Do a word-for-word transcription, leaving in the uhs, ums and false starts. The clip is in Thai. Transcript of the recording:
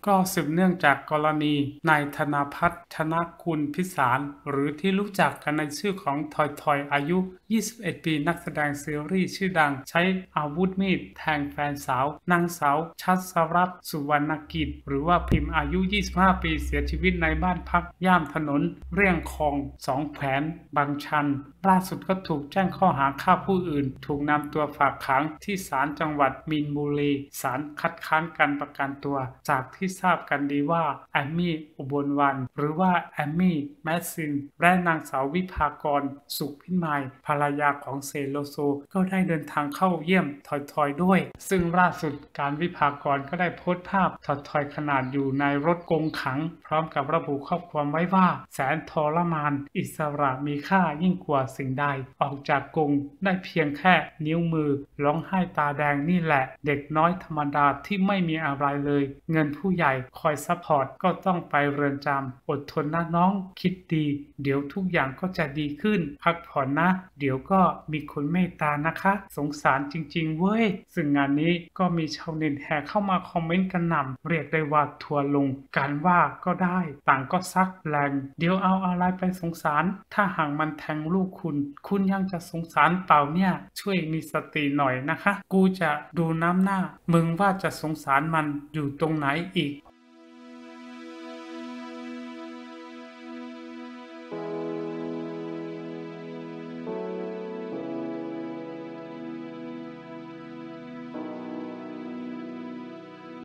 ก็สืบเนื่องจากกรณีนายธนภัทร ธนกุลพิสารหรือที่รู้จักกันในชื่อของทอยทอยอายุ ยี่สิบเอ็ด ปีนักแสดงซีรีส์ชื่อดังใช้อาวุธมีดแทงแฟนสาวนางสาวชัชรัตน์สุวรรณกิจหรือว่าพิมพ์อายุ ยี่สิบห้า ปีเสียชีวิตในบ้านพักย่านถนนเรี่ยงคองสองแขวนบางชันล่าสุดก็ถูกแจ้งข้อหาฆ่าผู้อื่นถูกนำตัวฝากขังที่ศาลจังหวัดมีนบุรีศาลคัดค้านการประกันตัวจากที่ทราบกันดีว่าแอมมี่อุบลวรรณหรือว่าแอมมี่แมสซินและนางสาววิภากรสุขพิมายภรรยาของเสโลโซก็ได้เดินทางเข้าเยี่ยมทอยทอยด้วยซึ่งล่าสุดการวิภากรก็ได้โพสต์ภาพทอยทอยขนาดอยู่ในรถกรงขังพร้อมกับระบุข้อความไว้ว่าแสนทรมานอิสระมีค่ายิ่งกว่าสิ่งใดออกจากกรงได้เพียงแค่นิ้วมือร้องไห้ตาแดงนี่แหละเด็กน้อยธรรมดาที่ไม่มีอะไรเลยเงินผู้ใหญ่คอยซัพพอร์ตก็ต้องไปเรือนจำอดทนนะน้องคิดดีเดี๋ยวทุกอย่างก็จะดีขึ้นพักผ่อนนะเดี๋ยวก็มีคนเมตตานะคะสงสารจริงๆเว้ยซึ่งงานนี้ก็มีชาวเน็ตแห่เข้ามาคอมเมนต์กันหนำเรียกได้ว่าทัวร์ลงการว่าก็ได้ต่างก็ซักแรงเดี๋ยวเอาอะไรไปสงสารถ้าหากมันแทงลูกคุณคุณยังจะสงสารเปล่าเนี่ยช่วยมีสติหน่อยนะคะกูจะดูน้ำหน้ามึงว่าจะสงสารมันอยู่ตรงไหนอีก